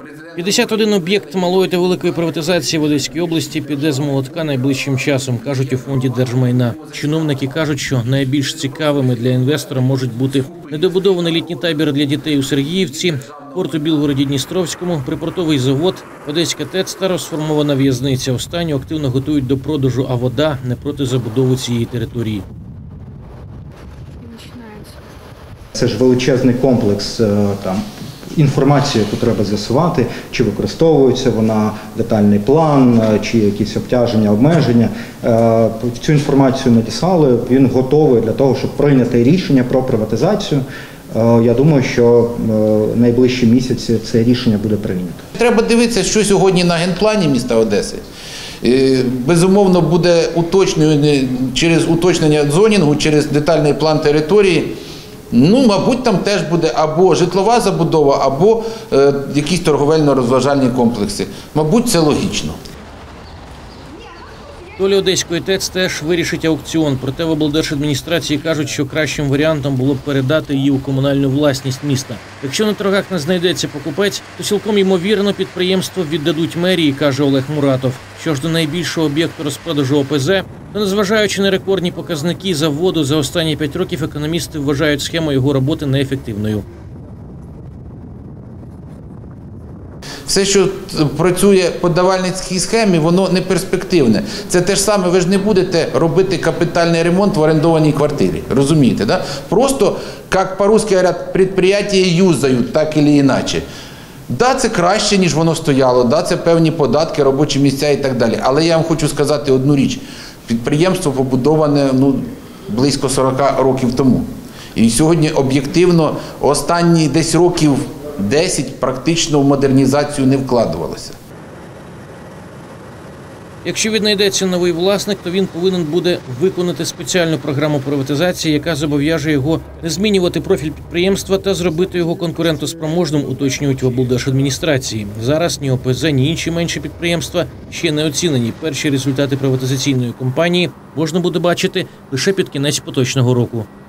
51 об'єкт малої та великої приватизації в Одеській області піде з молотка найближчим часом, кажуть у фонді держмайна. Чиновники кажуть, що найбільш цікавими для інвестора можуть бути недобудований літній табір для дітей у Сергіївці, порт у Білгороді-Дністровському, припортовий завод, Одеська ТЕЦ та розформована в'язниця. Останню активно готують до продажу, а вода не проти забудови цієї території. Це ж величезний комплекс інформації, яку треба з'ясувати, чи використовується вона, детальний план, чи якісь обтяження, обмеження. Цю інформацію надіслали, він готовий для того, щоб прийняти рішення про приватизацію. Я думаю, що найближчі місяці це рішення буде прийнято. Треба дивитися, що сьогодні на генплані міста Одеси. Безумовно, буде через уточнення зонінгу, через детальний план території. Мабуть, там теж буде або житлова забудова, або якісь торговельно-розважальні комплекси. Мабуть, це логічно. Доля Одеської ТЕЦ теж вирішить аукціон. Проте в облдержадміністрації кажуть, що кращим варіантом було б передати її у комунальну власність міста. Якщо на торгах не знайдеться покупець, то цілком ймовірно підприємство віддадуть мерії, каже Олег Муратов. Що ж до найбільшого об'єкту розпродажу ОПЗ, то незважаючи на рекордні показники заводу за останні 5 років, економісти вважають схему його роботи неефективною. Все, що працює по давальницькій схемі, воно не перспективне. Це те ж саме, ви ж не будете робити капітальний ремонт в орендованій квартирі. Розумієте, да? Просто, як по-русски говорять, предприятия юзають, так или іначе. Да, це краще, ніж воно стояло, да, це певні податки, робочі місця і так далі. Але я вам хочу сказати одну річ. Підприємство побудоване близько 40 років тому. І сьогодні об'єктивно останні десь років 10 практично в модернізацію не вкладувалося. Якщо віднайдеться новий власник, то він повинен буде виконати спеціальну програму приватизації, яка зобов'яже його не змінювати профіль підприємства та зробити його конкурентоспроможним, уточнюють в облдержадміністрації. Зараз ні ОПЗ, ні інші менші підприємства ще не оцінені. Перші результати приватизаційної кампанії можна буде бачити лише під кінець поточного року.